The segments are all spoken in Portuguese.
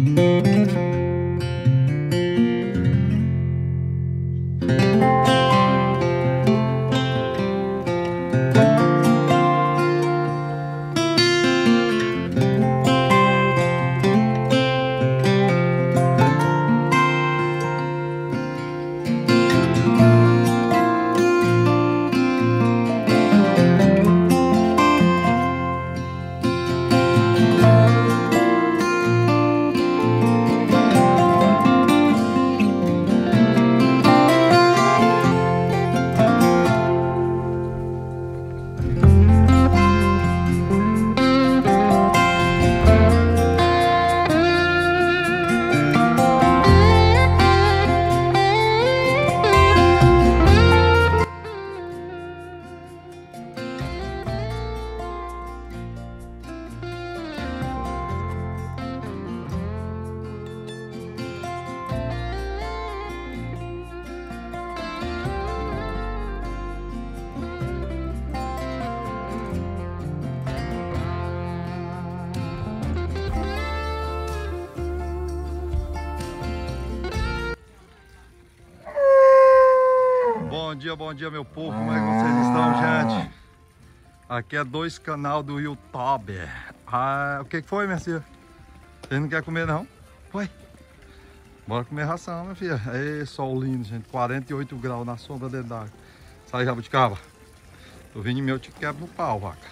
Bom dia meu povo, como é que vocês estão, gente? Aqui é 2 canal do YouTube. O que foi, minha filha? Vocês não querem comer não? Foi. Bora comer ração, minha filha. Ei, sol lindo, gente, 48 graus na sombra dentro d'água. Sai, jabuticaba. Tô vindo em meu, te quebra no pau, vaca.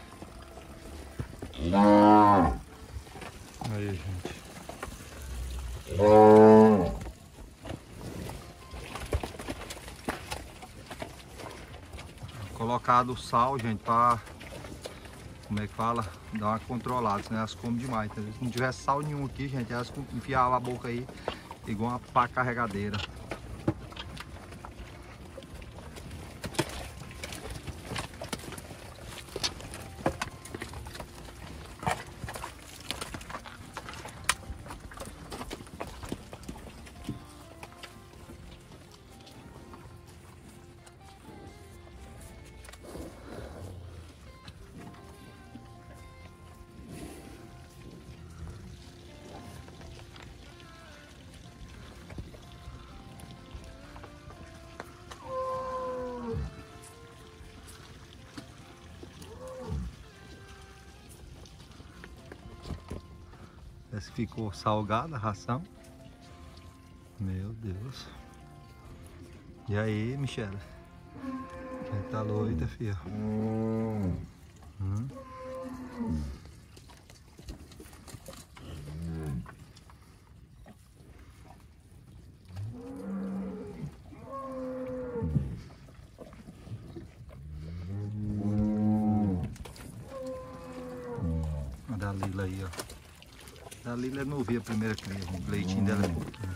Aí, gente. Colocado sal, gente, pra, como é que fala, dar uma controlada, senão elas comem demais, entendeu? Se não tivesse sal nenhum aqui, gente, elas enfiavam a boca aí igual uma pá carregadeira. Esse ficou salgada a ração. Meu Deus. E aí, Michele? Quem tá doida, filha? A da Lila aí, ó. A Lila não vi a primeira cria, o leitinho dela é pouquinho.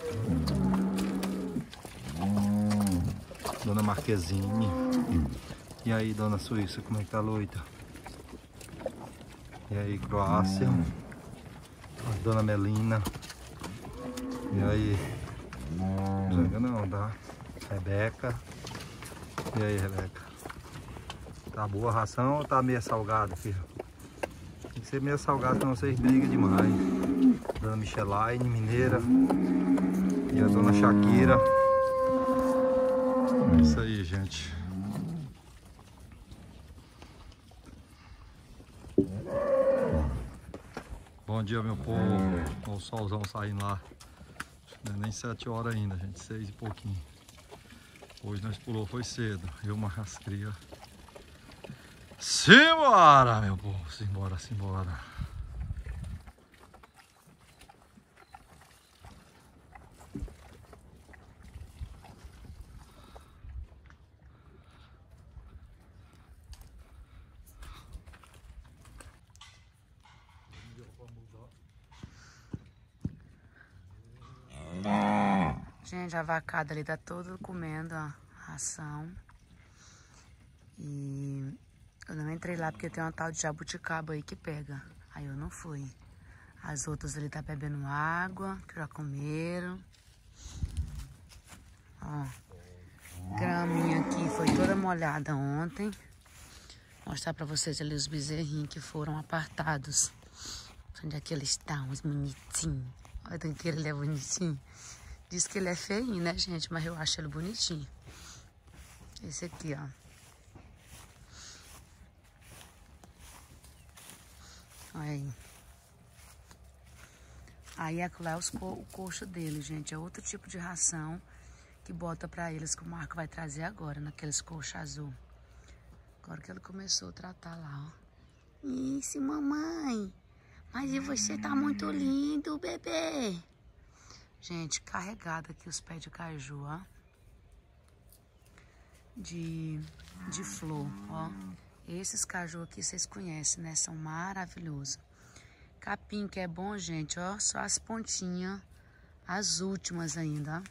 Dona Marquezine. E aí, Dona Suíça, como é que tá, Loita? E aí, Croácia. Dona Melina. E aí? Não, tá? Rebeca. E aí, Rebeca? Tá boa a ração ou tá meio salgada, filho? Tem que ser meio salgado, senão vocês brigam demais. Dona Michelaine, mineira. E a Dona Shakira. É isso aí, gente. Bom dia, meu povo. Olha o solzão saindo lá. Não é nem 7 horas ainda, gente. 6 e pouquinho. Hoje nós pulou, foi cedo. Eu, uma rastreia. Simbora, meu povo. Simbora, simbora. Gente, a vacada ali tá toda comendo a ração. E eu não entrei lá porque tem uma tal de jabuticaba aí que pega. Aí eu não fui. As outras ali tá bebendo água, que já comeram. Ó, graminha aqui foi toda molhada ontem. Vou mostrar pra vocês ali os bezerrinhos que foram apartados. Onde é que eles estão, os bonitinhos. Olha que ele é bonitinho. Diz que ele é feinho, né, gente? Mas eu acho ele bonitinho. Esse aqui, ó. Olha aí. Aí aquilo lá é o coxo dele, gente. É outro tipo de ração que bota pra eles, que o Marco vai trazer agora, naqueles coxos azul. Agora que ele começou a tratar lá, ó. Isso, mamãe. Mas e você tá muito lindo, bebê. Gente, carregado aqui os pés de caju, ó. De flor, ó. Esses caju aqui vocês conhecem, né? São maravilhosos. Capim que é bom, gente, ó. Só as pontinhas, as últimas ainda, ó.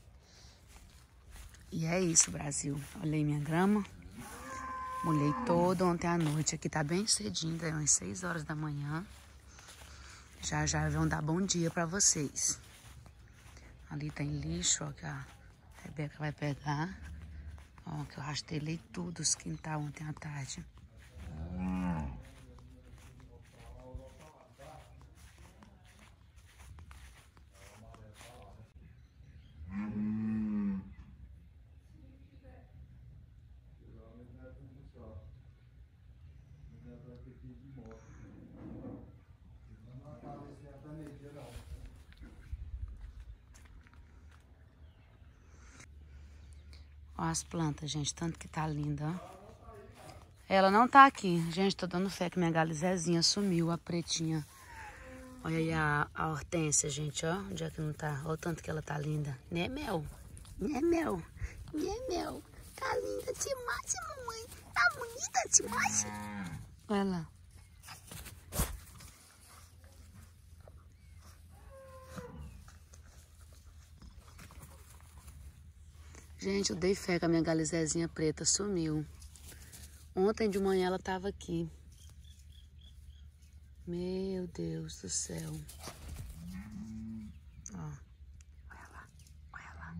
E é isso, Brasil. Olhei minha grama. Molhei toda ontem à noite. Aqui tá bem cedinho, daí umas 6 horas da manhã. Já já vão dar bom dia pra vocês. Ali tem lixo, ó, que a Rebeca vai pegar. Ó, que eu rastelei tudo os quintal ontem à tarde. Ó as plantas, gente, tanto que tá linda, ó. Ela não tá aqui. Gente, tô dando fé que minha galizezinha sumiu, a pretinha. Olha aí a hortênsia, gente, ó. Onde é que não tá? Olha o tanto que ela tá linda. Né, Mel? Né, Mel? Né, Mel? Tá linda demais, mamãe. Tá bonita demais. Olha lá. Gente, eu dei fé que a minha galizezinha preta sumiu. Ontem de manhã ela tava aqui. Meu Deus do céu. Ó, olha lá, olha lá.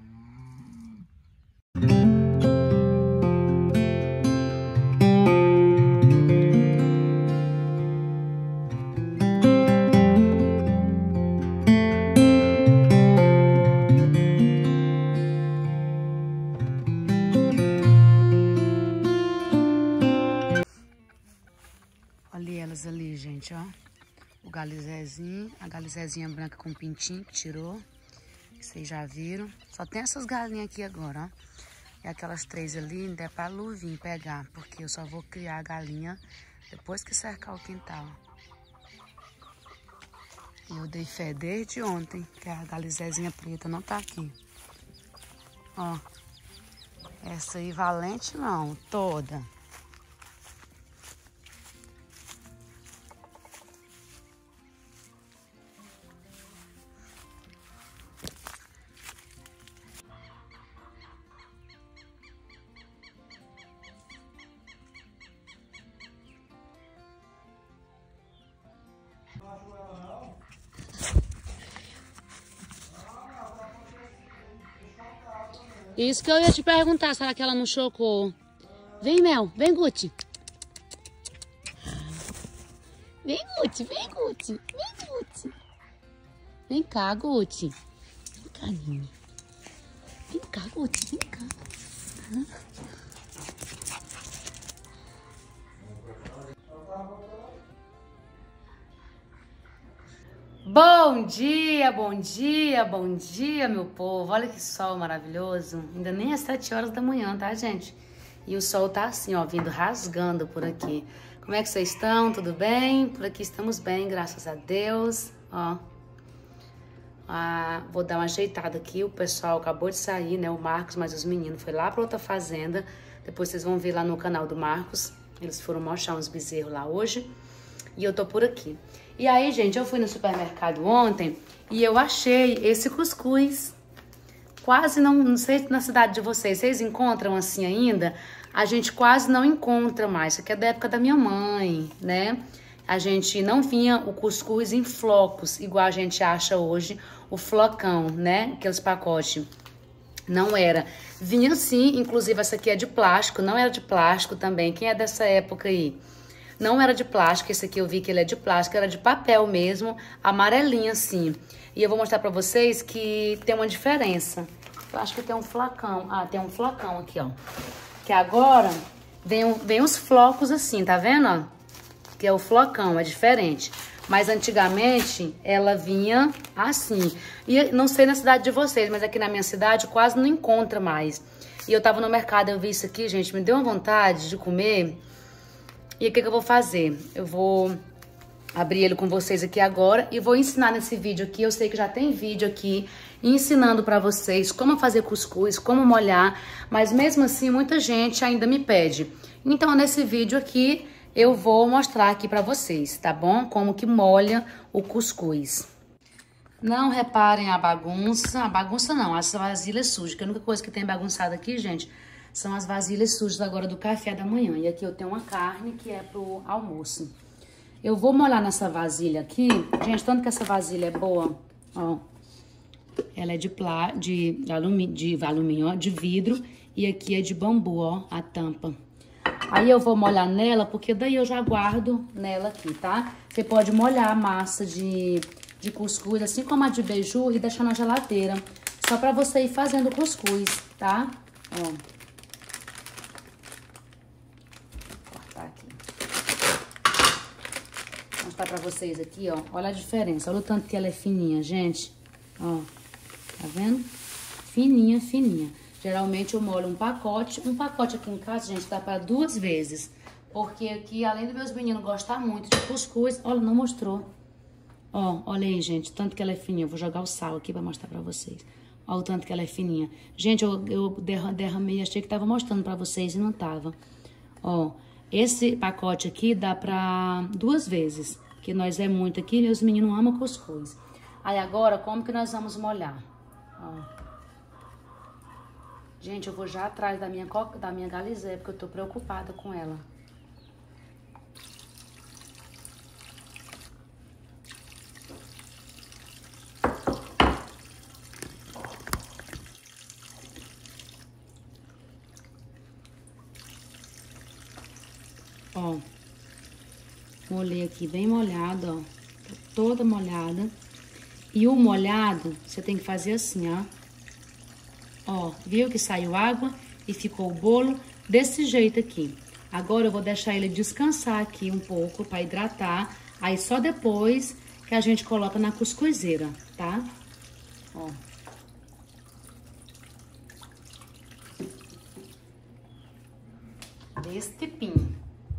Olha elas ali, gente, ó. O galizezinho, a galizezinha branca com pintinho que tirou. Que vocês já viram. Só tem essas galinhas aqui agora, ó. E aquelas 3 ali ainda é pra Lu vir pegar, porque eu só vou criar a galinha depois que cercar o quintal. E eu dei fé desde ontem que a galizezinha preta não tá aqui. Ó. Essa aí valente não, toda. Isso que eu ia te perguntar, será que ela não chocou? Vem, Mel. Vem, Guti. Vem, Guti. Vem, Guti. Vem, Guti. Vem cá, Guti. Vem cá, Ninho. Vem cá, Guti. Vem cá. Bom dia, bom dia, bom dia, meu povo. Olha que sol maravilhoso. Ainda nem é 7 horas da manhã, tá, gente? E o sol tá assim, ó, vindo rasgando por aqui. Como é que vocês estão? Tudo bem? Por aqui estamos bem, graças a Deus. Ó. Vou dar uma ajeitada aqui. O pessoal acabou de sair, né? O Marcos, mas os meninos foi lá pra outra fazenda. Depois vocês vão ver lá no canal do Marcos. Eles foram mostrar uns bezerros lá hoje. E eu tô por aqui. E aí, gente, eu fui no supermercado ontem e eu achei esse cuscuz. Quase não sei na cidade de vocês encontram assim ainda? A gente quase não encontra mais. Isso aqui é da época da minha mãe, né? A gente não vinha o cuscuz em flocos, igual a gente acha hoje o flocão, né? Aqueles pacotes. Não era. Vinha assim, inclusive essa aqui é de plástico, não era de plástico também. Quem é dessa época aí? Não era de plástico, esse aqui eu vi que ele é de plástico, era de papel mesmo, amarelinho assim. E eu vou mostrar pra vocês que tem uma diferença. Eu acho que tem um flacão. Ah, tem um flacão aqui, ó. Que agora vem os flocos assim, tá vendo, ó? Que é o flocão, é diferente. Mas antigamente ela vinha assim. E não sei na cidade de vocês, mas aqui na minha cidade quase não encontra mais. E eu tava no mercado, eu vi isso aqui, gente, me deu uma vontade de comer. E o que eu vou fazer? Eu vou abrir ele com vocês aqui agora e vou ensinar nesse vídeo aqui. Eu sei que já tem vídeo aqui ensinando pra vocês como fazer cuscuz, como molhar. Mas mesmo assim, muita gente ainda me pede. Então, nesse vídeo aqui, eu vou mostrar aqui pra vocês, tá bom? Como que molha o cuscuz. Não reparem a bagunça não, as vasilhas sujas, que a única coisa que tem bagunçada aqui, gente, são as vasilhas sujas agora do café da manhã. E aqui eu tenho uma carne que é pro almoço. Eu vou molhar nessa vasilha aqui, gente, tanto que essa vasilha é boa, ó. Ela é de alumínio, ó, de vidro, e aqui é de bambu, ó, a tampa. Aí eu vou molhar nela, porque daí eu já guardo nela aqui, tá? Você pode molhar a massa de cuscuz, assim como a de beiju, e deixar na geladeira. Só pra você ir fazendo cuscuz, tá? Ó. Vou cortar aqui. Vou mostrar pra vocês aqui, ó. Olha a diferença. Olha o tanto que ela é fininha, gente. Ó. Tá vendo? Fininha, fininha. Geralmente eu molho um pacote. Um pacote aqui em casa, gente, dá pra 2 vezes. Porque aqui, além dos meus meninos gostar muito de cuscuz... Olha, não mostrou. Ó, olha aí, gente, tanto que ela é fininha. Eu vou jogar o sal aqui pra mostrar pra vocês. Ó, o tanto que ela é fininha. Gente, eu derramei, achei que tava mostrando pra vocês e não tava. Ó, esse pacote aqui dá pra 2 vezes. Porque nós é muito aqui e os meninos amam cuscuz. Aí agora, como que nós vamos molhar? Ó. Gente, eu vou já atrás da minha Galizé, porque eu tô preocupada com ela. Ó, molhei aqui bem molhado, ó, toda molhada. E o molhado, você tem que fazer assim, ó. Ó, viu que saiu água e ficou o bolo desse jeito aqui. Agora eu vou deixar ele descansar aqui um pouco para hidratar. Aí só depois que a gente coloca na cuscuzeira, tá? Ó. Desse tipinho.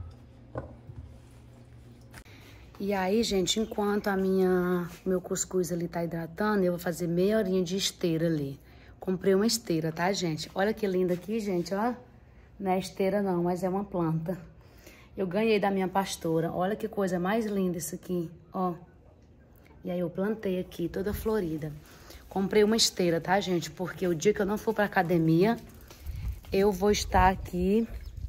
E aí, gente, enquanto meu cuscuz ali tá hidratando, eu vou fazer meia horinha de esteira ali. Comprei uma esteira, tá, gente? Olha que linda aqui, gente, ó. Não é esteira não, mas é uma planta. Eu ganhei da minha pastora. Olha que coisa mais linda isso aqui, ó. E aí eu plantei aqui, toda florida. Comprei uma esteira, tá, gente? Porque o dia que eu não for pra academia, eu vou estar aqui...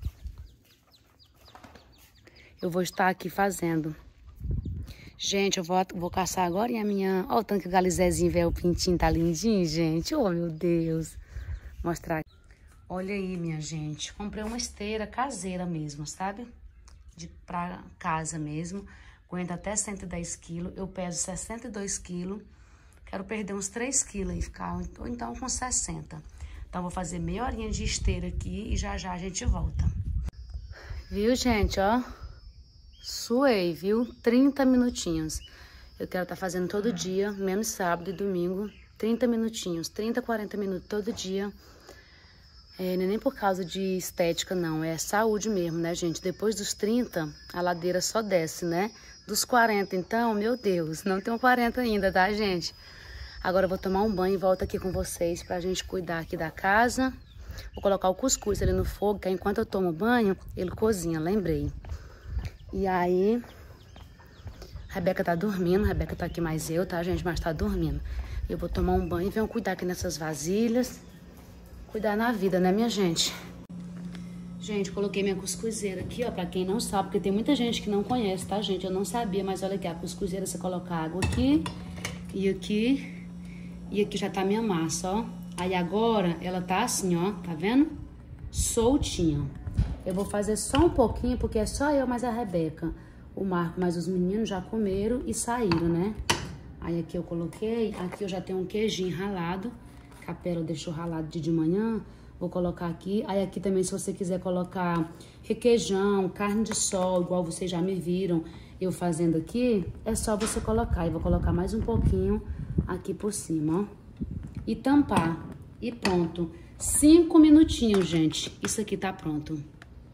fazendo. Gente, eu vou caçar agora e a minha... Ó, o tanto que o galizézinho, velho, o pintinho tá lindinho, gente. Oh, meu Deus. Vou mostrar aqui. Olha aí, minha gente. Comprei uma esteira caseira mesmo, sabe? Pra casa mesmo. Aguenta até 110 quilos. Eu peso 62 quilos. Quero perder uns 3 quilos e ficar... Ou então com 60. Então, vou fazer meia horinha de esteira aqui e já já a gente volta. Viu, gente, ó? Suei, viu? 30 minutinhos. Eu quero estar fazendo todo dia, menos sábado e domingo. 30 minutinhos, 30, 40 minutos todo dia. Não é nem por causa de estética, não. É saúde mesmo, né, gente? Depois dos 30, a ladeira só desce, né? Dos 40, então, meu Deus, não tenho 40 ainda, tá, gente? Agora eu vou tomar um banho e volto aqui com vocês pra gente cuidar aqui da casa. Vou colocar o cuscuz ali no fogo, que enquanto eu tomo banho, ele cozinha, lembrei. E aí, a Rebeca tá dormindo, a Rebeca tá aqui mais eu, tá, gente? Mas tá dormindo. Eu vou tomar um banho e venho cuidar aqui nessas vasilhas. Cuidar na vida, né, minha gente? Gente, coloquei minha cuscuzeira aqui, ó, pra quem não sabe, porque tem muita gente que não conhece, tá, gente? Eu não sabia, mas olha aqui, a cuscuzeira, você coloca água aqui, e aqui já tá minha massa, ó. Aí agora, ela tá assim, ó, tá vendo? Soltinha. Eu vou fazer só um pouquinho, porque é só eu mais a Rebeca. O Marco mais os meninos já comeram e saíram, né? Aí aqui eu coloquei, aqui eu já tenho um queijinho ralado. Capela deixou ralado de manhã. Vou colocar aqui. Aí aqui também, se você quiser colocar requeijão, carne de sol, igual vocês já me viram eu fazendo aqui, é só você colocar. E vou colocar mais um pouquinho aqui por cima, ó. E tampar. E pronto. 5 minutinhos, gente. Isso aqui tá pronto.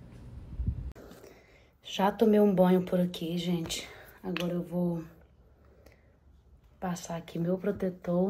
Já tomei um banho por aqui, gente. Agora eu vou passar aqui meu protetor.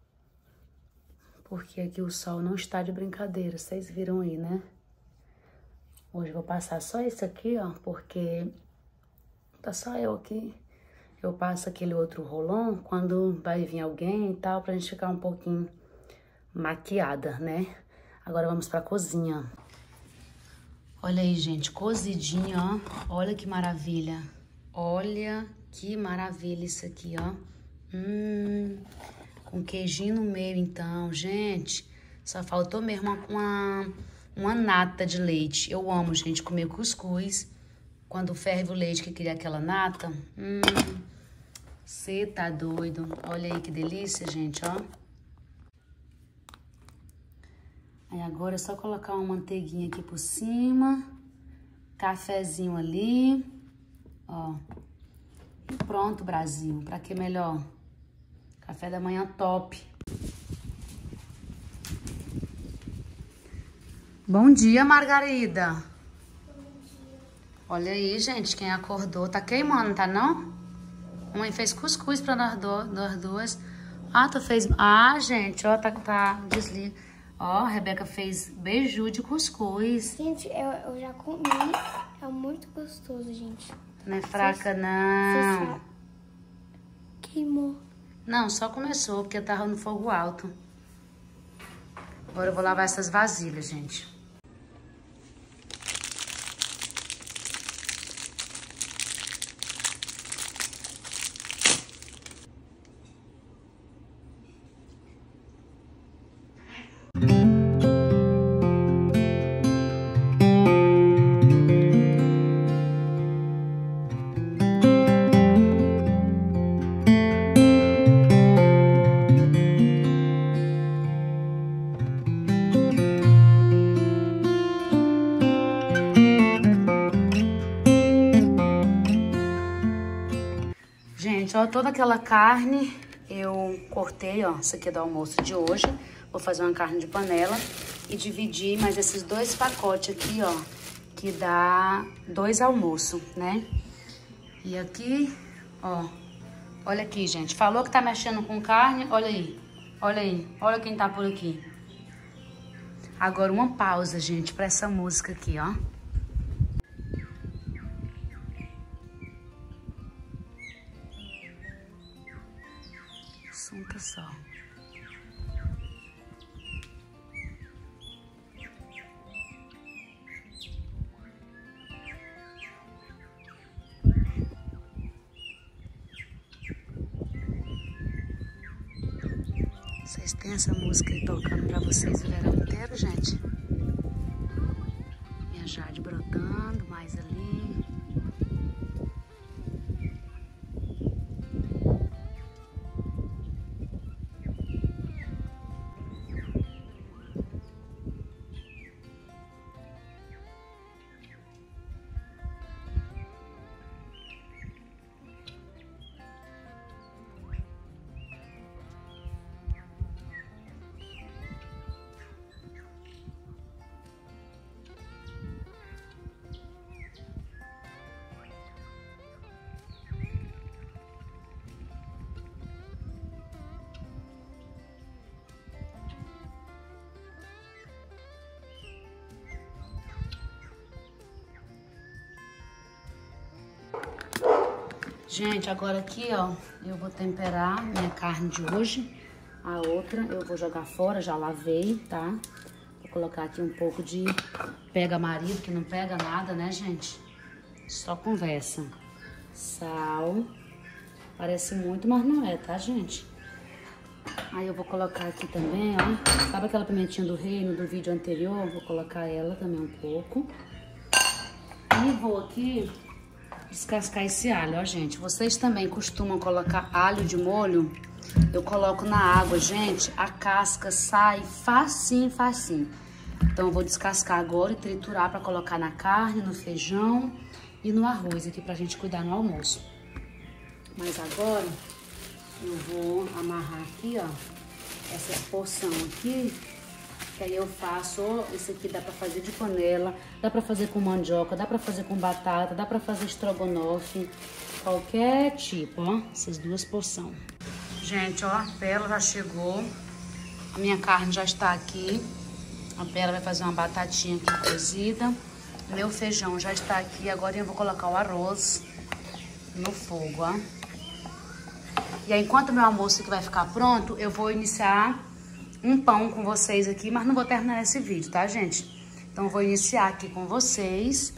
Porque aqui o sol não está de brincadeira. Vocês viram aí, né? Hoje eu vou passar só isso aqui, ó. Porque tá só eu aqui. Eu passo aquele outro rolão quando vai vir alguém e tal. Pra gente ficar um pouquinho maquiada, né? Agora vamos pra cozinha. Olha aí, gente, cozidinho, ó. Olha que maravilha. Olha que maravilha isso aqui, ó. Com queijinho no meio, então, gente. Só faltou mesmo uma nata de leite. Eu amo, gente, comer cuscuz. Quando ferve o leite que cria aquela nata. Cê tá doido. Olha aí que delícia, gente, ó. Aí agora é só colocar uma manteiguinha aqui por cima. Cafezinho ali. Ó. E pronto, Brasil. Pra que melhor? Café da manhã top. Bom dia, Margarida. Bom dia. Olha aí, gente, quem acordou. Tá queimando, tá não? Mãe fez cuscuz pra nós duas. Ah, tu fez... Ah, gente, ó, tá desliga. Ó, a Rebeca fez beiju de cuscuz. Gente, eu já comi. É muito gostoso, gente. Não é fraca, não. Você queimou. Não, só começou, porque tava no fogo alto. Agora eu vou lavar essas vasilhas, gente. Gente, ó, toda aquela carne eu cortei, ó, isso aqui é do almoço de hoje. Vou fazer uma carne de panela e dividir mais esses 2 pacotes aqui, ó, que dá 2 almoços, né? E aqui, ó, olha aqui, gente, falou que tá mexendo com carne, olha aí, olha quem tá por aqui. Agora uma pausa, gente, pra essa música aqui, ó. Assunto só. Vocês têm essa música aí tocando pra vocês o verão inteiro, gente? Minha Jade brotando, mais ali. Gente, agora aqui, ó, eu vou temperar minha carne de hoje. A outra eu vou jogar fora, já lavei, tá? Vou colocar aqui um pouco de pega marido, que não pega nada, né, gente? Só conversa. Sal. Parece muito, mas não é, tá, gente? Aí eu vou colocar aqui também, ó. Sabe aquela pimentinha do reino do vídeo anterior? Vou colocar ela também um pouco. E vou aqui descascar esse alho, ó, gente. Vocês também costumam colocar alho de molho? Eu coloco na água, gente, a casca sai facinho, facinho. Então eu vou descascar agora e triturar para colocar na carne, no feijão e no arroz aqui pra gente cuidar no almoço. Mas agora eu vou amarrar aqui, ó, essa porção aqui, que aí eu faço, ó, esse aqui dá pra fazer de panela, dá pra fazer com mandioca, dá pra fazer com batata, dá pra fazer estrogonofe, qualquer tipo, ó, essas duas porções. Gente, ó, a Pela já chegou, a minha carne já está aqui, a Pela vai fazer uma batatinha aqui cozida, meu feijão já está aqui, agora eu vou colocar o arroz no fogo, ó. E aí, enquanto meu almoço aqui vai ficar pronto, eu vou iniciar um pão com vocês aqui, mas não vou terminar esse vídeo, tá, gente? Então, eu vou iniciar aqui com vocês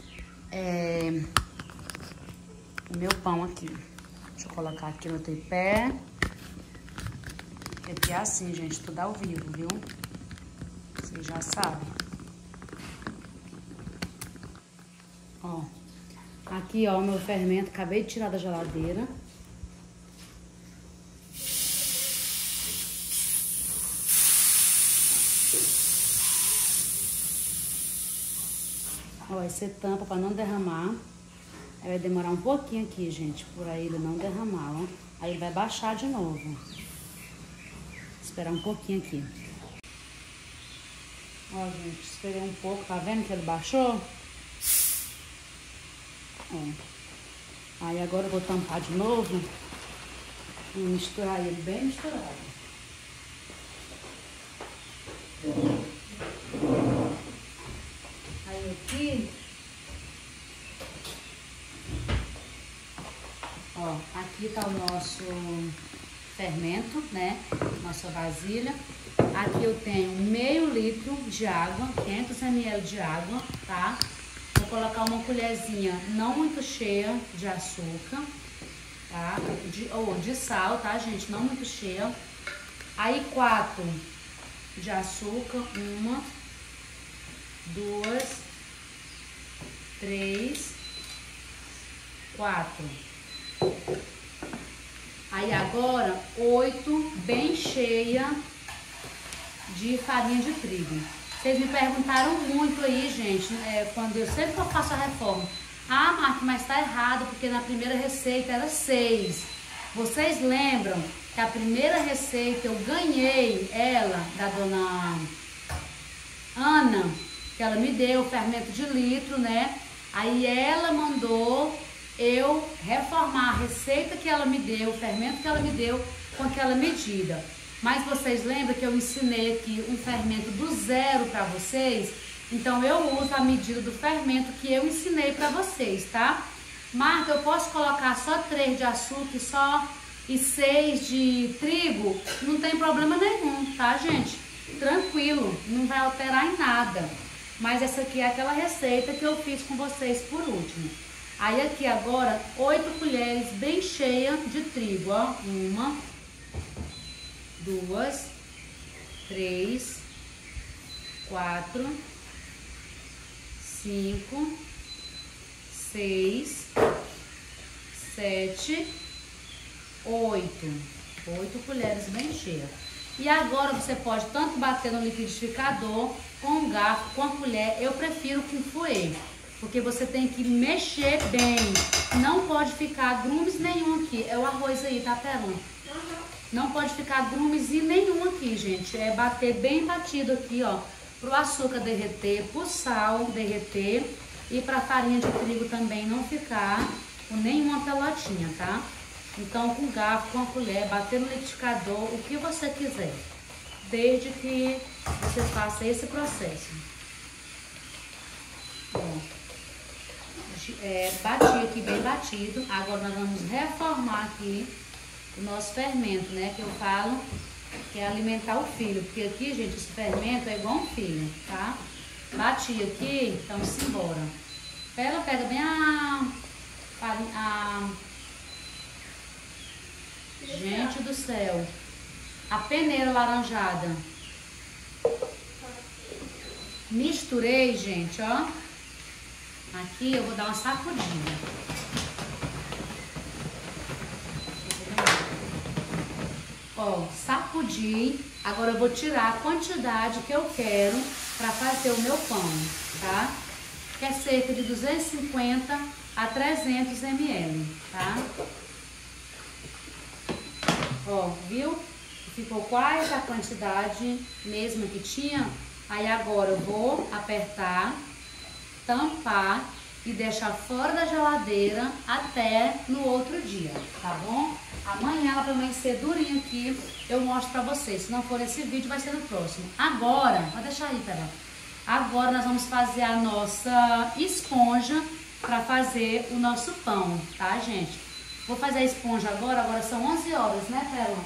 o meu pão aqui. Deixa eu colocar aqui no tripé. Aqui é assim, gente, tudo ao vivo, viu? Vocês já sabem. Ó, aqui, ó, o meu fermento, acabei de tirar da geladeira. Ó, aí você tampa pra não derramar. Aí vai demorar um pouquinho aqui, gente, por aí ele não derramar, ó. Aí ele vai baixar de novo. Esperar um pouquinho aqui. Ó, gente, esperei um pouco, tá vendo que ele baixou? Ó. Aí agora eu vou tampar de novo e misturar ele bem misturado. Aí aqui, ó, aqui tá o nosso fermento, né? Nossa vasilha. Aqui eu tenho meio litro de água, 500 ml de água, tá? Vou colocar uma colherzinha não muito cheia de açúcar, tá? De sal, tá, gente? Não muito cheia. Aí 4 de açúcar, 1, 2, 3, 4. Aí agora 8 bem cheia de farinha de trigo. Vocês me perguntaram muito aí, gente, quando eu sempre que eu faço a reforma. Ah, Marta, mas tá errado, porque na primeira receita era 6. Vocês lembram que a primeira receita eu ganhei ela da dona Ana, que ela me deu o fermento de litro, né? Aí ela mandou eu reformar a receita que ela me deu, o fermento que ela me deu com aquela medida. Mas vocês lembram que eu ensinei aqui um fermento do zero para vocês? Então eu uso a medida do fermento que eu ensinei para vocês, tá? Marta, eu posso colocar só 3 de açúcar e 6 de trigo? Não tem problema nenhum, tá, gente? Tranquilo, não vai alterar em nada. Mas essa aqui é aquela receita que eu fiz com vocês por último. Aí aqui agora 8 colheres bem cheia de trigo, ó. 1, 2, 3, 4, 5, 6, 7, 8. 8 colheres bem cheias. E agora você pode tanto bater no liquidificador, com um garfo, com a colher. Eu prefiro com fouet, porque você tem que mexer bem. Não pode ficar grumes nenhum aqui. É o arroz aí, tá, Pela? Não pode ficar grumes nenhum aqui, gente. É bater bem batido aqui, ó. Pro açúcar derreter, pro sal derreter e pra farinha de trigo também não ficar com nenhuma pelotinha, tá? Então, com garfo, com a colher, bater no liquidificador, o que você quiser. Desde que você faça esse processo. Ó. Bati aqui bem batido. Agora nós vamos reformar aqui o nosso fermento, né? Que eu falo que é alimentar o filho. Porque aqui, gente, esse fermento é igual um filho, tá? Bati aqui, então simbora. Ela pega bem Gente do céu. A peneira laranjada. Misturei, gente, ó. Aqui eu vou dar uma sacudinha. Ó, sacudi. Agora eu vou tirar a quantidade que eu quero para fazer o meu pão, tá? Que é cerca de 250 a 300 ml, tá? Ó, viu? Ficou quase a quantidade mesma que tinha. Aí agora eu vou apertar, tampar e deixar fora da geladeira até no outro dia, tá bom? Amanhã ela vai amanhecer durinha aqui, eu mostro pra vocês. Se não for esse vídeo, vai ser no próximo. Agora, vou deixar aí, pera. Agora nós vamos fazer a nossa esponja pra fazer o nosso pão, tá, gente? Vou fazer a esponja agora são 11 horas, né, Pérola?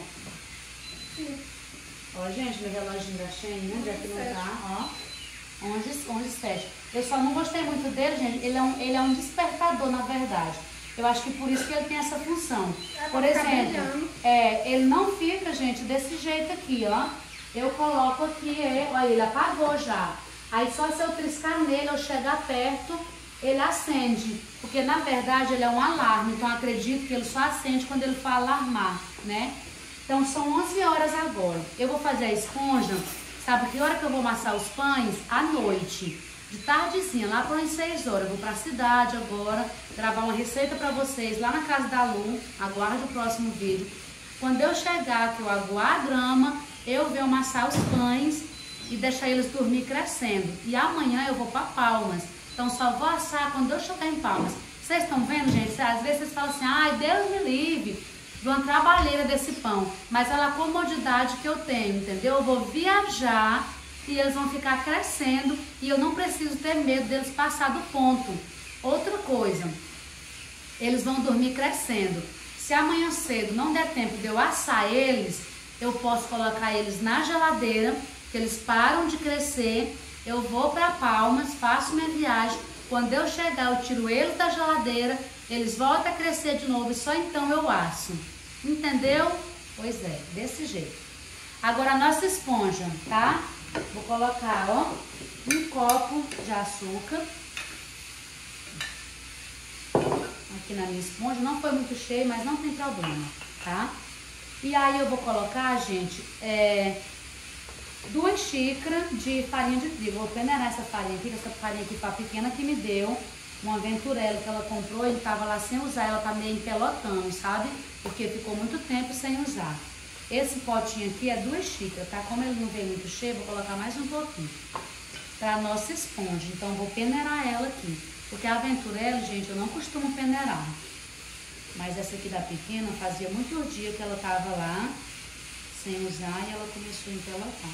Sim. Ó, gente, meu reloginho da Shein, onde é que não tá, ó. 11h07. Eu só não gostei muito dele, gente. Ele é um despertador, na verdade. Eu acho que por isso que ele tem essa função. Por exemplo, ele não fica, gente, desse jeito aqui, ó. Eu coloco aqui, olha, ele apagou já. Aí só se eu triscar nele, eu chegar perto, ele acende. Porque, na verdade, ele é um alarme. Então, acredito que ele só acende quando ele for alarmar, né? Então, são 11 horas agora. Eu vou fazer a esponja. Sabe que hora que eu vou amassar os pães? À noite. De tardezinha, lá por umas 6 horas. Eu vou pra cidade agora, gravar uma receita pra vocês lá na casa da Lu. Aguarde o próximo vídeo. Quando eu chegar, que eu aguar a grama, eu venho amassar os pães e deixar eles dormir crescendo. E amanhã eu vou pra Palmas. Então só vou assar quando eu chegar em Palmas. Vocês estão vendo, gente? Às vezes vocês falam assim, ai, Deus me livre de uma trabalheira desse pão. Mas é a comodidade que eu tenho, entendeu? Eu vou viajar e eles vão ficar crescendo e eu não preciso ter medo deles passar do ponto. Outra coisa, eles vão dormir crescendo. Se amanhã cedo não der tempo de eu assar eles, eu posso colocar eles na geladeira, que eles param de crescer, eu vou para Palmas, faço minha viagem, quando eu chegar eu tiro eles da geladeira, eles voltam a crescer de novo e só então eu asso. Entendeu? Pois é, desse jeito. Agora a nossa esponja, tá? Vou colocar, ó, um copo de açúcar aqui na minha esponja. Não foi muito cheio, mas não tem problema, tá? E aí eu vou colocar, gente, 2 xícaras de farinha de trigo. Vou peneirar essa farinha aqui, essa farinha aqui foi a pequena que me deu. Uma Venturello que ela comprou, ele tava lá sem usar, ela tá meio empelotando, sabe? Porque ficou muito tempo sem usar. Esse potinho aqui é 2 xícaras, tá? Como ele não veio muito cheio, vou colocar mais um pouquinho pra nossa esponja. Então, vou peneirar ela aqui. Porque a Venturello, gente, eu não costumo peneirar. Mas essa aqui da pequena, fazia muitos dias que ela tava lá sem usar e ela começou a empelotar.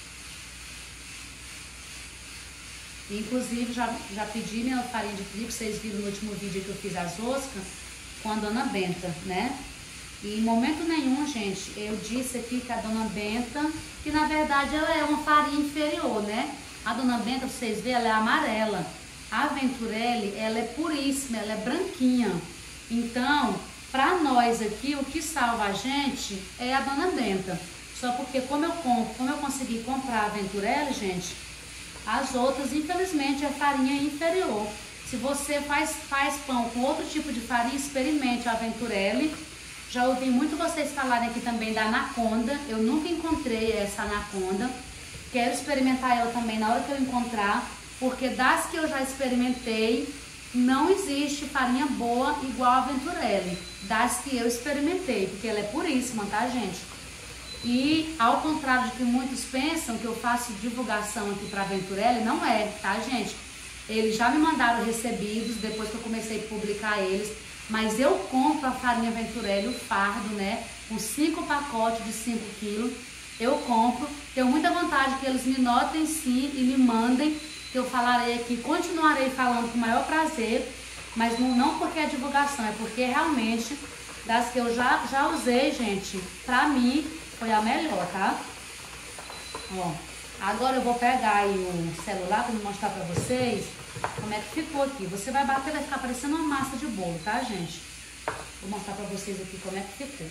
Inclusive, já pedi minha farinha de trigo, vocês viram no último vídeo que eu fiz as roscas com a Dona Benta, né? E em momento nenhum, gente, eu disse aqui que a Dona Benta, que na verdade ela é uma farinha inferior, né? A Dona Benta, vocês verem, ela é amarela. A Venturelli, ela é puríssima, ela é branquinha. Então, pra nós aqui, o que salva a gente é a Dona Benta. Só porque como eu consegui comprar a Venturelli, gente, as outras, infelizmente, é farinha inferior. Se você faz pão com outro tipo de farinha, experimente a Venturelli. Já ouvi muito vocês falarem aqui também da Anaconda. Eu nunca encontrei essa Anaconda. Quero experimentar ela também na hora que eu encontrar. Porque das que eu já experimentei, não existe farinha boa igual a Venturelli. Das que eu experimentei, porque ela é puríssima, tá, gente? E ao contrário de que muitos pensam que eu faço divulgação aqui pra Venturelli, não é, tá, gente? Eles já me mandaram recebidos depois que eu comecei a publicar eles. Mas eu compro a farinha Venturelli, o fardo, né? Com 5 pacotes de 5 quilos. Eu compro. Tenho muita vontade que eles me notem sim e me mandem. Que eu falarei aqui, continuarei falando com o maior prazer. Mas não porque é divulgação, é porque realmente, das que eu já usei, gente, pra mim foi a melhor, tá? Ó, agora eu vou pegar aí o celular pra mostrar pra vocês como é que ficou aqui. Você vai bater, vai ficar parecendo uma massa de bolo, tá, gente? Vou mostrar pra vocês aqui como é que ficou.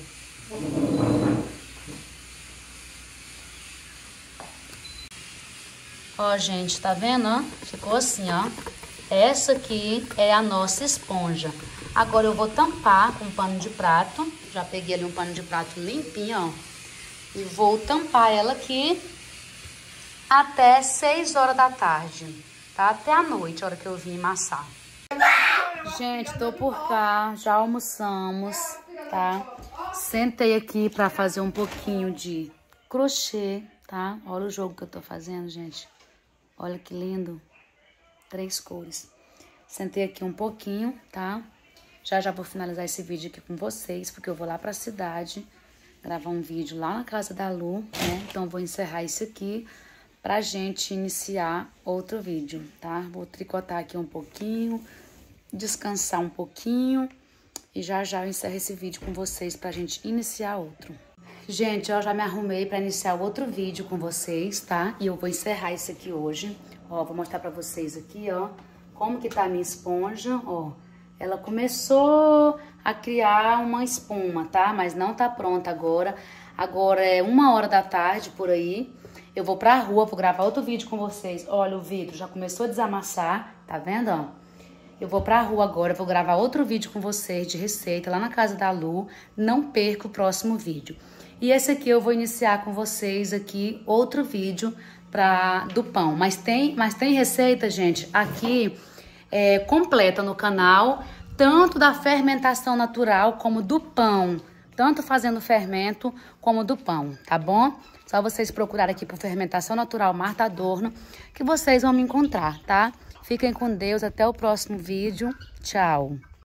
Ó, gente, tá vendo, ó? Ficou assim, ó. Essa aqui é a nossa esponja. Agora eu vou tampar com um pano de prato. Já peguei ali um pano de prato limpinho, ó. E vou tampar ela aqui até 6 horas da tarde, tá? Até a noite, a hora que eu vim amassar. Gente, tô por cá, já almoçamos, tá? Sentei aqui pra fazer um pouquinho de crochê, tá? Olha o jogo que eu tô fazendo, gente. Olha que lindo. 3 cores. Sentei aqui um pouquinho, tá? Já vou finalizar esse vídeo aqui com vocês, porque eu vou lá pra cidade gravar um vídeo lá na casa da Lu, né? Então vou encerrar isso aqui pra gente iniciar outro vídeo, tá? Vou tricotar aqui um pouquinho, descansar um pouquinho e já eu encerro esse vídeo com vocês pra gente iniciar outro. Gente, eu já me arrumei pra iniciar outro vídeo com vocês, tá? E eu vou encerrar esse aqui hoje. Ó, vou mostrar pra vocês aqui, ó, como que tá a minha esponja, ó. Ela começou a criar uma espuma, tá? Mas não tá pronta agora. Agora é 1 hora da tarde, por aí. Eu vou pra rua, vou gravar outro vídeo com vocês. Olha, o vidro já começou a desamassar, tá vendo, ó? Eu vou pra rua agora, vou gravar outro vídeo com vocês de receita lá na casa da Lu. Não perca o próximo vídeo. E esse aqui eu vou iniciar com vocês aqui outro vídeo do pão. Mas tem receita, gente, aqui completa no canal, tanto da fermentação natural como do pão. Tanto fazendo fermento como do pão, tá bom? Só vocês procurarem aqui por Fermentação Natural Marta Adorno, que vocês vão me encontrar, tá? Fiquem com Deus, até o próximo vídeo. Tchau!